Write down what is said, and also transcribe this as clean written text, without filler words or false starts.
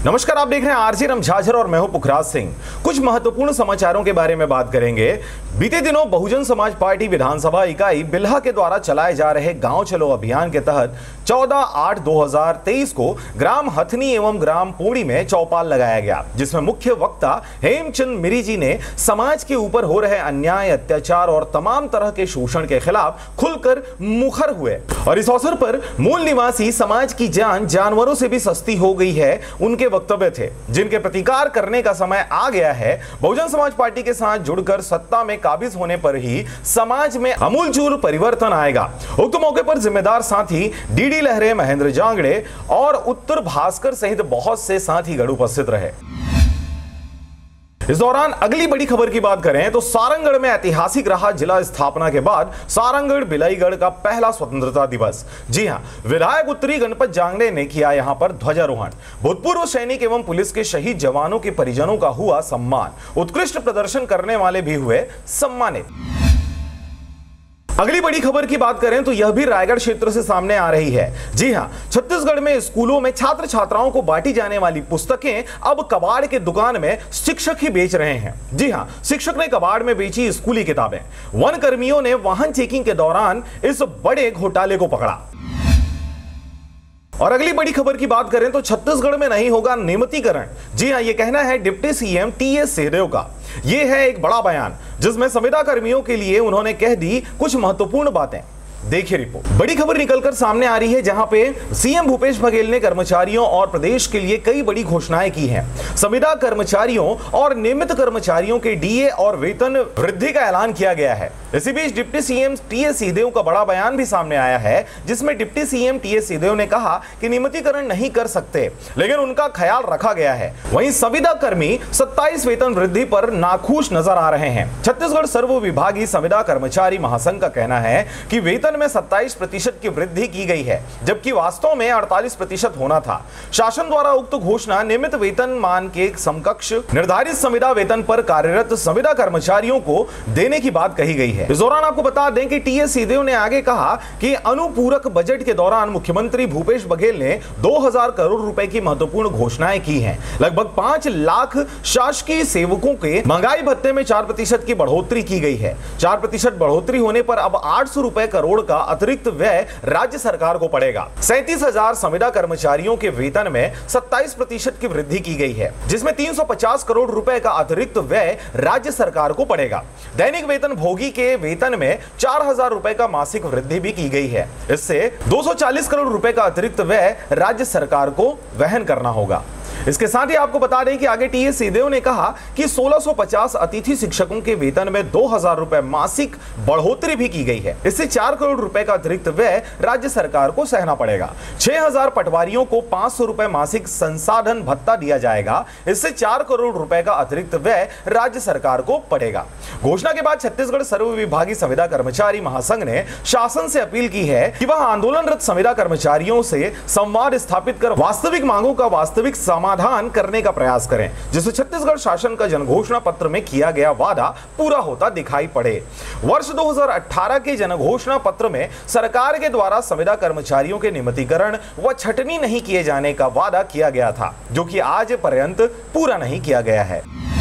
नमस्कार, आप देख रहे हैं आरजे रमझाझर और मैं हूं पुखराज सिंह। कुछ महत्वपूर्ण समाचारों के बारे में बात करेंगे। बीते दिनों बहुजन समाज पार्टी विधानसभा इकाई बिल्हा के द्वारा चलाए जा रहे गांव चलो अभियान के तहत 14/8/2023 को ग्राम हथनी एवं ग्राम पोड़ी में चौपाल लगाया गया, जिसमें मुख्य वक्ता हेमचंद मिरी जी ने समाज के ऊपर हो रहे अन्याय, अत्याचार और तमाम तरह के शोषण के खिलाफ खुलकर मुखर हुए। और इस अवसर पर मूल निवासी समाज की जान जानवरों से भी सस्ती हो गई है उनके वक्तव्य थे, जिनके प्रतिकार करने का समय आ गया है। बहुजन समाज पार्टी के साथ जुड़कर सत्ता में काबिज होने पर ही समाज में आमूलचूल परिवर्तन आएगा। उक्त मौके पर जिम्मेदार साथी डीडी लहरे, महेंद्र जांगड़े और उत्तर भास्कर सहित बहुत से साथीगण उपस्थित रहे। इस दौरान अगली बड़ी खबर की बात करें तो सारंगगढ़ में ऐतिहासिक रहा जिला स्थापना के बाद सारंगगढ़ बिलाईगढ़ का पहला स्वतंत्रता दिवस। जी हां, विधायक उत्तरी गणपत जांगड़े ने किया यहां पर ध्वजारोहण। भूतपूर्व सैनिक एवं पुलिस के शहीद जवानों के परिजनों का हुआ सम्मान। उत्कृष्ट प्रदर्शन करने वाले भी हुए सम्मानित। अगली बड़ी खबर की बात करें तो यह भी रायगढ़ क्षेत्र से सामने आ रही है। जी हां, छत्तीसगढ़ में स्कूलों में छात्र छात्राओं को बांटी जाने वाली पुस्तकें अब कबाड़ के दुकान में शिक्षक ही बेच रहे हैं। जी हां, शिक्षक ने कबाड़ में बेची स्कूली किताबें। वन कर्मियों ने वाहन चेकिंग के दौरान इस बड़े घोटाले को पकड़ा। और अगली बड़ी खबर की बात करें तो छत्तीसगढ़ में नहीं होगा नियमितीकरण। जी हां, यह कहना है डिप्टी सीएम टीएस सिंहदेव का। यह है एक बड़ा बयान जिसमें संविदा कर्मियों के लिए उन्होंने कह दी कुछ महत्वपूर्ण बातें। देखिए रिपोर्ट। बड़ी खबर निकलकर सामने आ रही है जहां पे सीएम भूपेश बघेल ने कर्मचारियों और प्रदेश के लिए कई बड़ी घोषणाएं की हैं। संविदा कर्मचारियों और नियमित कर्मचारियों के डीए और वेतन वृद्धि का ऐलान किया गया है। इसी बीच डिप्टी सीएम टीएस सिंहदेव का बड़ा बयान भी सामने आया है, जिसमें डिप्टी सीएम टीएस सिंहदेव ने कहा कि नियमितीकरण नहीं कर सकते, लेकिन उनका ख्याल रखा गया है। वहीं संविदा कर्मी 27 वेतन वृद्धि पर नाखुश नजर आ रहे हैं। छत्तीसगढ़ सर्व विभागीय संविदा कर्मचारी महासंघ का कहना है कि वेतन में 27% की वृद्धि की गई है, जबकि वास्तव में 48% होना था। शासन द्वारा उक्त घोषणा नियमित वेतन मान के समकक्ष निर्धारित संविदा वेतन पर कार्यरत संविदा कर्मचारियों को देने की बात कही गई है। इस दौरान आपको बता दें कि टीएस सिंहदेव ने आगे कहा कि अनुपूरक बजट के दौरान मुख्यमंत्री भूपेश बघेल ने 2000 करोड़ रुपए की महत्वपूर्ण घोषणाएं की हैं। लगभग 5 लाख शासकीय सेवकों के महंगाई भत्ते में 4% की बढ़ोतरी की गई है। 4% बढ़ोतरी होने पर अब 800 रुपए करोड़ का अतिरिक्त व्यय राज्य सरकार को पड़ेगा। 37,000 संविदा कर्मचारियों के वेतन में 27% की वृद्धि की गई है, जिसमें 350 करोड़ रुपए का अतिरिक्त व्यय राज्य सरकार को पड़ेगा। दैनिक वेतन भोगी के वेतन में 4000 रुपए का मासिक वृद्धि भी की गई है। इससे 240 करोड़ रुपए का अतिरिक्त व्यय राज्य सरकार को वहन करना होगा। इसके साथ ही आपको बता दें कि आगे टीएस सिंहदेव ने कहा कि 1650 अतिथि शिक्षकों के वेतन में 2000 रुपए मासिक बढ़ोतरी भी की गई है। इससे 4 करोड़ रुपए का अतिरिक्त व्यय राज्य सरकार को सहना पड़ेगा। 6000 पटवारियों को 500 रुपए मासिक संसाधन भत्ता दिया जाएगा। इससे 4 करोड़ रुपए का अतिरिक्त व्यय राज्य सरकार को पड़ेगा। घोषणा के बाद छत्तीसगढ़ सर्व विभागीय संविदा कर्मचारी महासंघ ने शासन से अपील की है कि वह आंदोलनरत संविदा कर्मचारियों से संवाद स्थापित कर वास्तविक मांगों का वास्तविक समाधान करने का प्रयास करें, जिससे छत्तीसगढ़ शासन का जनघोषणा पत्र में किया गया वादा पूरा होता दिखाई पड़े। वर्ष 2018 के जनघोषणा पत्र में सरकार के द्वारा संविदा कर्मचारियों के नियमितीकरण व छटनी नहीं किए जाने का वादा किया गया था, जो कि आज पर्यंत पूरा नहीं किया गया है।